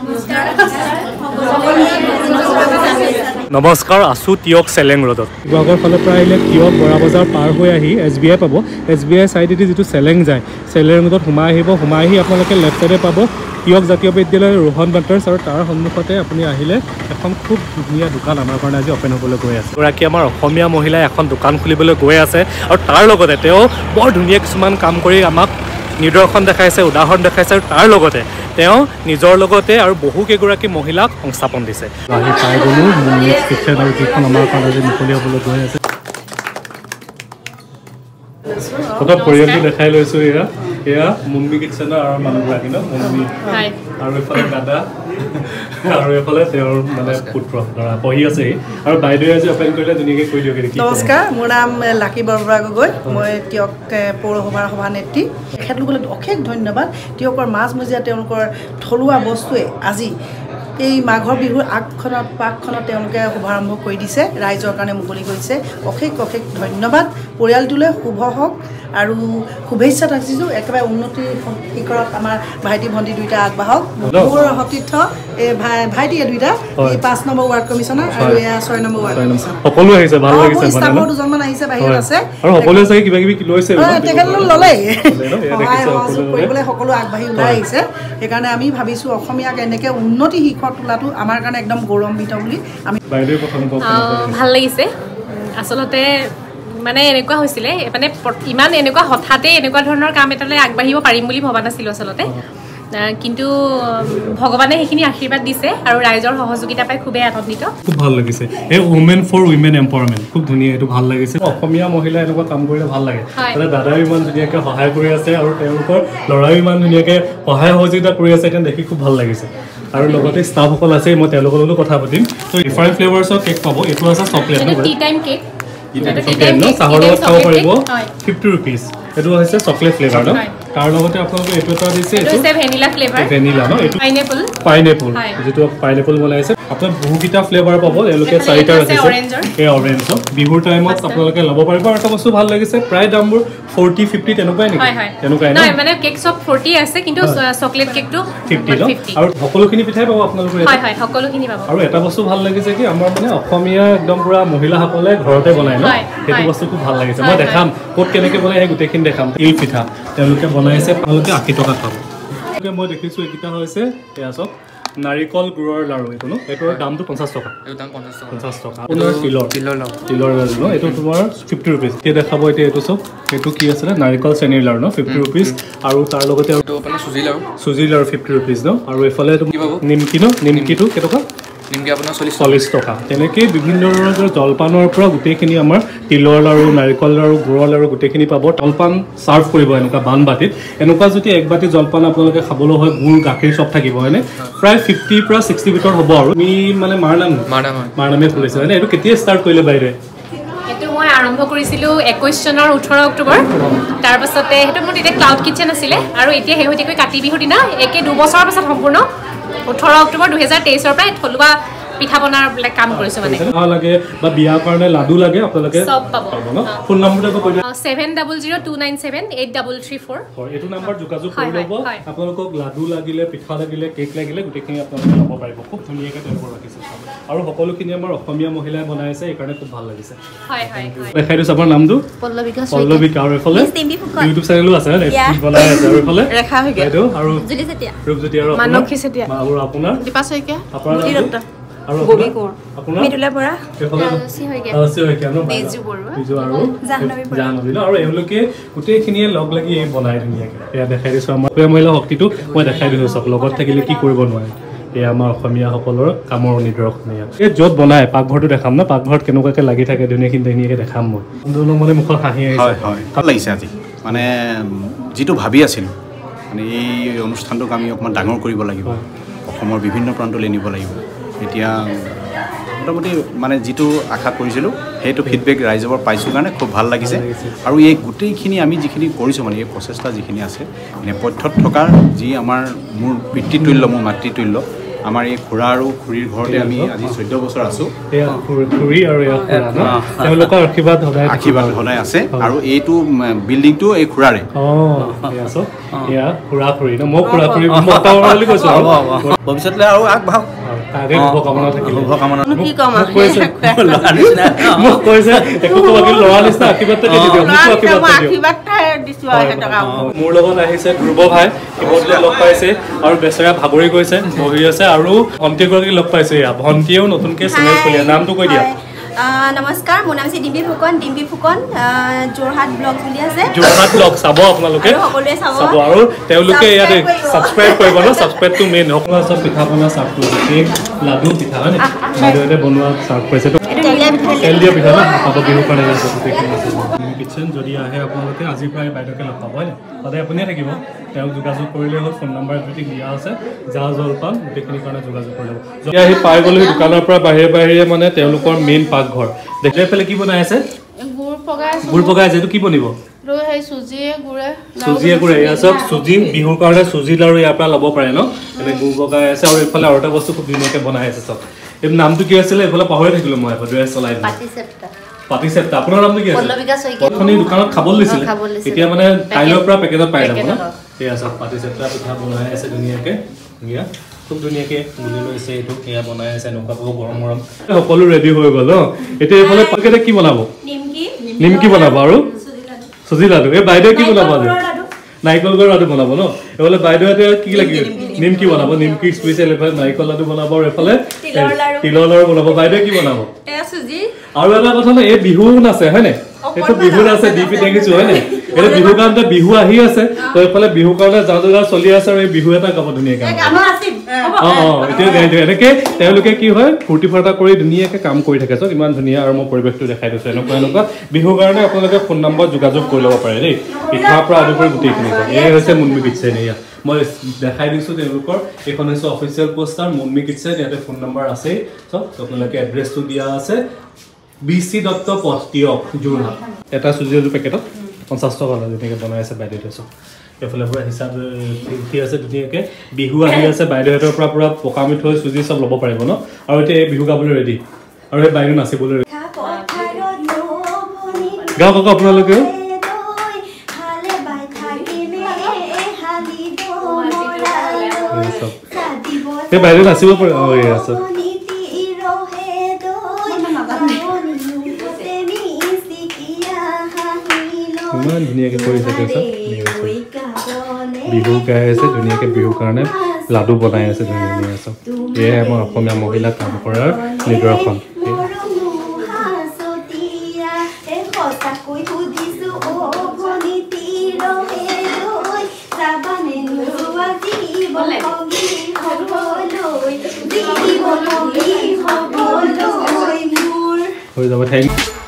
নমস্কাৰ আছো টিয়ক চেলেং ৰোডত গোৱাগৰ ফালৰ পৰা আহিলে টিয়ক বৰা বজাৰ পাৰ হৈ আহি SBI পাব SBI সাইডেদি যেটো চেলেং যায় চেলেং ৰোডত সোমাই আহি আপোনালোকে লেফট সাইডে পাব টিয়ক জাতীয় বিদ্যালয় ৰোহন বাটাৰ্ছ আৰু তাৰ সন্মুখতে আপুনি আহিলে এখন খুব ধুনীয়া দোকান আমাৰ কাৰণে আজি ওপেন হ'বলৈ গৈ আছে গৰাকী আমাৰ অসমীয়া মহিলাই এখন দোকান খুলিবলৈ গৈ আছে আৰু তাৰ লগতে তেওঁ বৰ ধুনীয়া কিছুমান কাম কৰি আমাক নিদৰ্শন দেখাইছে উদাহৰণ দেখাইছে আৰু তাৰ লগতে তেওঁ নিজৰ লগতে আৰু বহু কেইগৰাকী মহিলাক সংস্থাপন দিছে আহি পাই গ'লো নেক্সট কিচেন আৰু যিখন আমাৰ কাৰণে মুকলি হ'বলৈ গৈ আছে ফটো পৰিয়ালটো দেখাই লৈছো এয়া মুন্মি কিচেনৰ আৰু মানুহগৰাকী ন মুন্মি আৰু এফালে দাদা আৰু এফালে তেওঁৰ মানে পুত্ৰ ল'ৰা পঢ়ি আছে আৰু বাইদেৱে আজি ওপেন কৰিলে ধুনীয়াকৈ কৈ দিয়ক কি নমস্কাৰ মোৰ নাম লাকি বৰবৰা গগৈ মই টিয়ক পৌৰসভাৰ সভানেত্ৰী তেখেতলোকলৈ অশেষ ধন্যবাদ টিয়কৰ মাজমজিয়া তেওঁলোকৰ থলুৱা বস্তুৱে আজি এই মাঘৰ বিহুৰ পাকখনত তেওঁলোকে শুভাৰম্ভ কৰি দিছে ৰাইজৰ কাৰণে মুকলি কৰিছে অশেষ ধন্যবাদ পৰিয়ালটোলৈ শুভ হওক আৰু শুভেচ্ছা থাকিছোঁ একেবাৰে উন্নতিৰ শিখৰত আমাৰ ভাইটি ভণ্টি দুইটা আগবাঢ়ক মোৰ সতীৰ্থ এই ভাইটি দুইটা 5 নম্বৰ ৱাৰ্ড কমিছনাৰ আৰু এয়া 6 নম্বৰ ৱাৰ্ড কমিছনাৰ সকলো আহিছে ভাল লাগিছে মানে দুজনমান আহিছে বাহিৰত আছে আৰু সকলোৱে চাগে কিবা কিবি লৈছে তেখেতলোক ল'লেই কৰিবলৈ সকলো আগবাঢ়ি ওলাই আহিছে সেইকাৰণে আমি ভাবিছোঁ অসমীয়াক এনেকৈ উন্নতি শিখৰত তোলাটো আমাৰ কাৰণে একদম গৌৰৱান্বিত বুলি আমি ভাল লাগিছে আচলতে মানে এনেকুৱা হৈছিলে মানে ইমান এনেকুৱা হঠাতে এনেকুৱা ধৰণৰ কাম এটালৈ আগবাঢ়িব পাৰিম বুলি ভবা নাছিলোঁ আচলতে কিন্তু ভগৱানে সেইখিনি আশীৰ্বাদ দিছে আৰু ৰাইজৰ সহযোগিতা পাই খুবেই আনন্দিত খুব ভাল লাগিছে এই ওমেন ফৰ উইমেন এম্পাৱাৰমেণ্ট খুব ধুনীয়া এইটো ভাল লাগিছে অসমীয়া মহিলা এনেকুৱা কাম কৰিলে ভাল লাগে মানে দাদাও ইমান ধুনীয়াকৈ সহায় কৰি আছে আৰু তেওঁলোকৰ ল'ৰাও ইমান ধুনীয়াকৈ সহায় সহযোগিতা কৰি আছে সেইকাৰণে দেখি খুব ভাল লাগিছে আৰু লগতে ষ্টাফসকল আছে মই তেওঁলোকৰ লগতো কথা পাতিম ত' ডিফাৰেণ্ট ফ্লেভাৰ্ছৰ কেক পাব এইটো আছে চকলেট টি টাইম কেক চাহৰ লগত খাব পাৰিব 50 rupees এইটো হৈছে চকলেট ফ্লেভাৰ ন তাৰ লগতে আপোনালোকে এইটো এটা দিছে এইটো ভেনিলা ফ্লেভাৰ ভেনিলা ন এইটো পাইনএপল যেটো পাইনএপল বনাইছে আপোনাৰ বহুকিটা ফ্লেভাৰ পাব এলোকে চাৰিটা আছে এই অৰেঞ্জ বিহুৰ টাইমত আপোনালোকে ল'ব পাৰিব আৰু এটা বস্তু ভাল লাগিছে প্ৰায় দামবোৰ 40 50 তেনেকুৱাই নেকি তেনেকুৱাই নাই মানে কেক সব 40 আছে কিন্তু চকলেট কেকটো 50 আৰু সকলোখিনি পিঠাই পাব আপোনালোকে হয় সকলোখিনি পাব আৰু এটা বস্তু ভাল লাগিছে কি আমাৰ মানে অসমীয়া একদম পুৰা মহিলাসকলে ঘৰতে বনায় ন সেইটো বস্তু খুব ভাল লাগিছে মই দেখাম ক'ত কেনেকৈ বনায় সেই গোটেইখিনি দেখাম তিল পিঠা তেওঁলোকে বনাইছে আপোনালোকে 80 টকাত পাব মই দেখিছোঁ এইকেইটা হৈছে এয়া চব নাৰিকল গুড়ৰ লাড়ু এইটো ন এইটোৰ দামটো 50 টকা এইটো দাম 50 টকা আপোনাৰ তিলৰ লাড়ু ন এইটো তোমাৰ 50 rupees এতিয়া দেখাব এতিয়া এইটো চব এইটো কি আছে নাৰিকল চেনিৰ লাড়ু ন 50 rupees আৰু তাৰ লগতে আপোনাৰ চুজি লাড়ু 50 rupees ন আৰু এইফালে নিমকি ন নিমকিটো কেইটকা নিমকি আপোনাৰ 40 টকা তেনেকৈ বিভিন্ন ধৰণৰ জলপানৰ পৰা গোটেইখিনি আমাৰ তিলৰ লাড়ু নাৰিকল লাড়ু গুড়ৰ লাড়ু গোটেইখিনি পাব জলপান চাৰ্ভ কৰিব এনেকুৱা বানবাতিত এনেকুৱা যদি এক বাতি জলপান আপোনালোকে খাবলৈ হয় গুড় গাখীৰ চব থাকিব হয়নে প্ৰায় 50 পৰা 60 ভিতৰত হ'ব আৰু আমি মানে মাৰনামে খুলিছে হয়নে এইটো কেতিয়া ষ্টাৰ্ট কৰিলে বাইৰে এইটো মই আৰম্ভ কৰিছিলোঁ 21 চনৰ 18 অক্টোবৰ তাৰপাছতে সেইটো মোৰ তেতিয়া ক্লাউড কিচেন আছিলে আৰু এতিয়া শেহতীয়াকৈ কাতি বিহুৰ দিনা একে 2 বছৰৰ পাছত সম্পূৰ্ণ 18 অক্টোবৰ 2023 ৰ পৰা থলুৱা পিঠা বনাৰ কাম কৰিছো মানে লাগে বা বিয়া কাৰণে লাডু লাগে আপোনালোকে সব পাব ন ফোন নম্বৰটো কৈ দিয়ক 7002978334 এইটো নম্বৰ যোগাযোগ কৰি ল'ব আপোনালোকক লাডু লাগিলে পিঠা লাগিলে কেক লাগিলে গোটেইখিনি আপোনালোকে ল'ব পাৰিব খুব ধুনীয়াকৈ তেওঁলোকৰ ৰাখিছে আৰু সকলোখিনি আমাৰ অসমীয়া মহিলাই বনাইছে এইকাৰণে খুব ভাল লাগিছে দেখাই দিছোঁ আপোনাৰ নামটো পল্লৱিকা আৰু এইফালে ইউটিউব চেনেলো আছে বনাই আছে আৰু এইফালে ৰেখা হৈ গ'ল আৰু ৰূপজ্যোতি আৰু মানসী চেতিয়া আৰু আপোনাৰ দীপা শইকীয়া আপোনাৰ আৰু আপোনাৰ মিতুলা বৰা জাহ্নবী আৰু এওঁলোকে গোটেইখিনিয়ে লগ লাগি বনাই ধুনীয়াকৈ এয়া দেখাই দিছোঁ আমাৰ মহিলা শক্তিটো মই দেখাই দিছোঁ চব লগত থাকিলে কি কৰিব নোৱাৰে এয়া আমাৰ অসমীয়াসকলৰ কামৰ নিদৰ্শন এই য'ত বনায় পাকঘৰটো দেখাম ন পাকঘৰত কেনেকুৱাকৈ লাগি থাকে ধুনীয়াকৈ দেখাম মই মানে মুখত হাঁহি আহিছে ভাল লাগিছে আজি মানে যিটো ভাবি আছিলোঁ মানে এই অনুষ্ঠানটোক আমি অকণমান ডাঙৰ কৰিব লাগিব অসমৰ বিভিন্ন প্ৰান্তলৈ নিব লাগিব এতিয়া মোটামুটি মানে যিটো আশা কৰিছিলোঁ সেইটো ফিডবেক ৰাইজৰ পাইছোঁ কাৰণে খুব ভাল লাগিছে আৰু এই গোটেইখিনি আমি যিখিনি কৰিছোঁ মানে এই প্ৰচেষ্টা যিখিনি আছে নেপথ্যত থকা যি আমাৰ মোৰ পিতৃতুল্য মোৰ মাতৃতুল্য আমাৰ এই খুৰা আৰু খুৰীৰ ঘৰতে আমি আজি 14 বছৰ আছোঁ। খুৰী আৰু তেওঁলোকৰ আশীৰ্বাদ সদায় আছে আৰু এইটো বিল্ডিংটো এই খুৰাৰে। খুৰা খুৰী ন মই খুৰা খুৰী বুলি কৈছোঁ ভৱিষ্যতলৈ আৰু আগবাঢ়ক শুভকামনা থাকিল। মোৰ লগত আহিছে ধ্ৰুৱ ভাই, শিৱদৌলত লগ পাইছে আৰু বেচেৰা ভাগৰি গৈছে, বহি আছে আৰু ভণ্টিগৰাকী লগ পাইছে। ভণ্টিয়েও নতুনকৈ চেনেল খুলিছে, নামটো কৈ দিয়া। নমস্কাৰ, মোৰ নাম হৈছে ডিম্পী ফুকন, যোৰহাট ব্লগ বুলি আছে। যোৰহাট ব্লগ চাব আপোনালোকে, সকলোৱে চাব আৰু তেওঁলোকে ইয়াতে ছাবস্ক্ৰাইব কৰিব ন, ছাবস্ক্ৰাইবটো মেইন। সকলো চব পিঠা পনা চাৰ্ভ কৰিছে, কেক লাডু পিঠা হয় নে বাইদেউহঁতে বনোৱা চাৰ্ভ কৰিছে। তেল দিয়া পিঠা ন খাব বিহুৰ কাৰণে কিটচেন যদি আহে আপোনালোকে আজিৰ পৰাই বাইদেউকে লগ পাব হয় নে, সদায় আপুনিয়ে থাকিব। তেওঁক যোগাযোগ কৰিলে হ'ল, ফোন নম্বৰ এভৰিথিং দিয়া আছে, জা জলপান গোটেইখিনিৰ কাৰণে যোগাযোগ কৰি ল'ব। যদি আহি পাই গ'লো দোকানৰ পৰা বাহিৰে বাহিৰে মানে তেওঁলোকৰ মেইন পাকঘৰ। দেখিলে পেলাই কি বনাই আছে? গুড় পগাই আছে। এইটো কি বনিব? চুজিয়ে গুড়ে। এয়া চব চুজি, বিহুৰ কাৰণে চুজি লাৰু ইয়াৰ পৰা ল'ব পাৰে ন। এনে গুড় পগাই আছে আৰু এইফালে আৰু এটা বস্তু খুব ধুনীয়াকৈ বনাই আছে চব। এই নামটো কি আছিলে? এইফালে পাহৰি থাকিলোঁ মই, ড্ৰেছ চলাই পাতি চেপ্তা। আপোনাৰ নামটো কি আছে? প্ৰথমে দোকানত খাবলৈ দিছিলে, এতিয়া মানে কাইলৈৰ পৰা পেকেটত পাই যাব ন। সেয়া চব পাতি চেপ্তা পিঠা বনাই আছে ধুনীয়াকৈ, খুব ধুনীয়াকৈ গুলি লৈছে। এইটো সেয়া বনাই আছে, এনেকুৱা পাব গৰম গৰম। সকলো ৰেডি হৈ গ'ল ন। এতিয়া এইফালে পেকেটে কি বনাব? নিমকি বনাব আৰু চুজি লাডু। এই বাইদেৱে কি বনাব আজি? নাৰিকল গুড়ৰ লাডু বনাব ন। এইফালে বাইদেউহঁতে কি লাগে? নিমকি বনাব, নিমকি স্পেচিয়েল। এইফালে নাৰিকল লাডু বনাব আৰু এইফালে তিলৰ লাড়ু বনাব। বাইদেৱে কি বনাব? আৰু এটা কথা ন, এই বিহু নাচে হয় নাই? এইটো বিহু নাচে ডিপি দেখিছো হয় নাই? এইটো বিহু কাৰণে বিহু আহি আছে, তো এইফালে বিহু কাৰণে যা যোগাৰ চলি আছে আৰু এই বিহু এটা গাব ধুনীয়াকৈ। এতিয়া এনেকে তেওঁলোকে কি হয় ফূৰ্তি ফাৰ্তা কৰি ধুনীয়াকৈ কাম কৰি থাকে। চব ইমান ধুনীয়া আৰু মই পৰিৱেশটো দেখাই দিছোঁ। এনেকুৱা বিহুৰ কাৰণে আপোনালোকে ফোন নম্বৰ যোগাযোগ কৰি ল'ব পাৰে দেই, পিঠাৰ পৰা আদি কৰি গোটেইখিনি। এই হৈছে মুনমি কিটচেন। এয়া মই দেখাই দিছোঁ তেওঁলোকৰ, এইখন হৈছে অফিচিয়েল পোষ্টাৰ মুনমি কিটচেন। ইয়াতে ফোন নম্বৰ আছেই চব, আপোনালোকে এড্ৰেছটো দিয়া আছে BC দত্ত পথ, তিয়ক, যোৰহাট। এটা চুজি লাডু পেকেটত 50 টকা লয়। ধুনীয়াকৈ বনাই আছে বাইদেউহঁতে চব। এইফালে পুৰা হিচাপ উঠি আছে ধুনীয়াকৈ। বিহু আহি আছে, বাইদেউহঁতৰ পৰা পুৰা পকা মিঠৈ চুজি চব ল'ব পাৰিব ন। আৰু এতিয়া এই বিহু গাবলৈ ৰেডি, আৰু এই বাইদেউ নাচিবলৈ ৰেডি। গাওক আকৌ আপোনালোকেও। এই বাইদেউ নাচিব পাৰে। আছে ইমান ধুনীয়াকৈ কৰি থাকে চব। বিহু গাই আছে ধুনীয়াকৈ, বিহুৰ কাৰণে লাডু বনাই আছে ধুনীয়া ধুনীয়া চব। এয়াই আমাৰ অসমীয়া মহিলা কাম কৰাৰ নিদৰ্শন। হৈ যাব, থেংক ইউ।